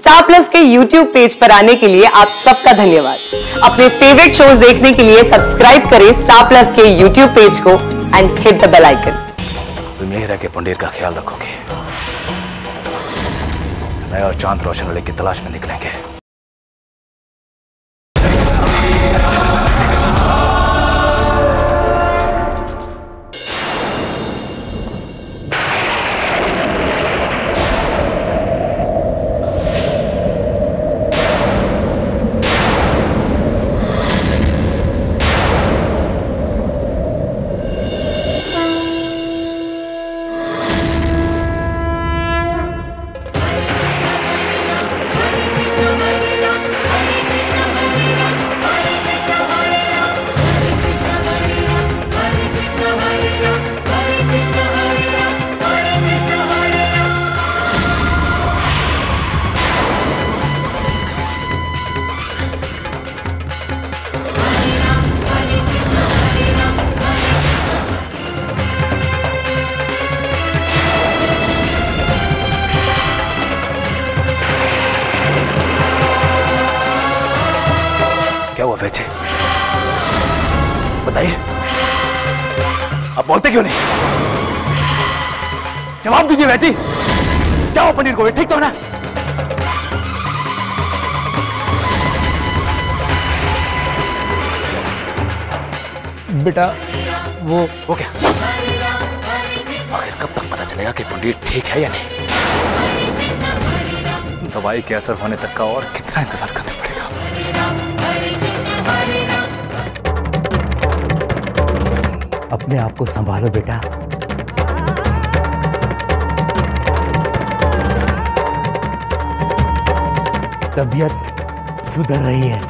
Star Plus के YouTube page पर आने के लिए आप सबका धन्यवाद। अपने फेवरेट शोज देखने के लिए सब्सक्राइब करें स्टार प्लस के YouTube पेज को and hit the bell icon. तुम यही रह के पंडीर का ख्याल रखोगे। मैं और चांद रोशन वाले की तलाश में निकलेंगे। क्या हुआ वैसे? बताइए, आप बोलते क्यों नहीं? जवाब दीजिए वैसे। क्या हुआ पनीर को? ठीक तो ना? बेटा वो क्या? आखिर कब तक पता चलेगा कि पनीर ठीक है या नहीं? दवाई के असर होने तक का और कितना इंतजार करना पड़ेगा? अपने आप को संभालो बेटा। तबीयत सुधर रही है,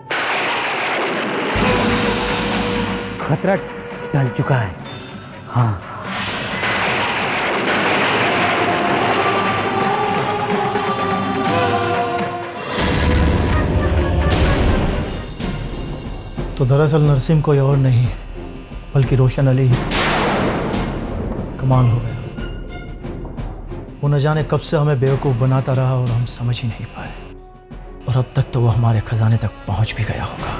खतरा टल चुका है। हाँ, तो दरअसल नरसिम कोई और नहीं बल्कि रोशन अली ही था। कमाल हो गया, वो न जाने कब से हमें बेवकूफ़ बनाता रहा और हम समझ ही नहीं पाए, और अब तक तो वो हमारे खजाने तक पहुंच भी गया होगा।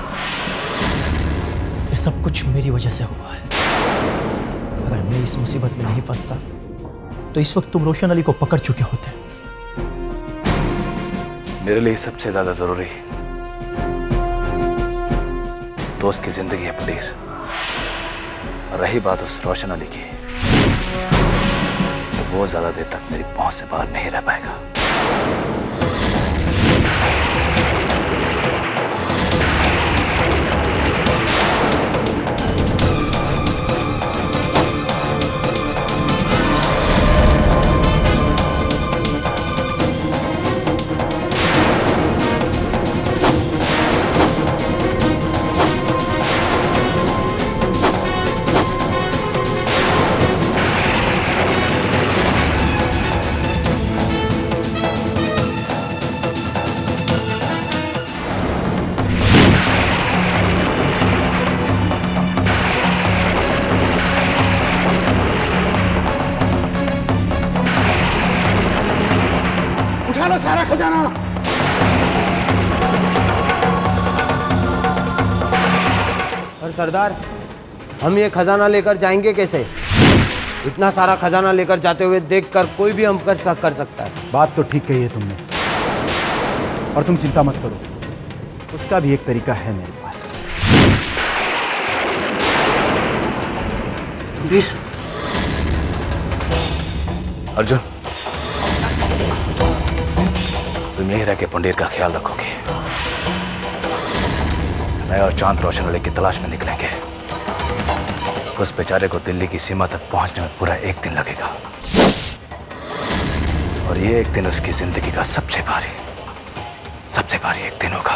ये सब कुछ मेरी वजह से हुआ है। अगर मैं इस मुसीबत में नहीं फंसता तो इस वक्त तुम रोशन अली को पकड़ चुके होते। मेरे लिए सबसे ज्यादा जरूरी दोस्त की जिंदगी है पनीर। और रही बात उस रोशन अली की, तो वो ज्यादा देर तक मेरी पहुंच से बाहर नहीं रह पाएगा। सारा खजाना। पर सरदार, हम ये खजाना लेकर जाएंगे कैसे? इतना सारा खजाना लेकर जाते हुए देखकर कोई भी हम पर शक कर सकता है। बात तो ठीक कही है तुमने, और तुम चिंता मत करो, उसका भी एक तरीका है मेरे पास। अर्जुन, तुम यही रह के पंडीर का ख्याल रखोगे। मैं और चांद रोशन वाले की तलाश में निकलेंगे। उस बेचारे को दिल्ली की सीमा तक पहुंचने में पूरा एक दिन लगेगा, और ये एक दिन उसकी जिंदगी का सबसे भारी एक दिन होगा।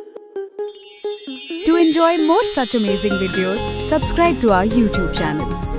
To enjoy more such amazing videos, subscribe to our YouTube channel.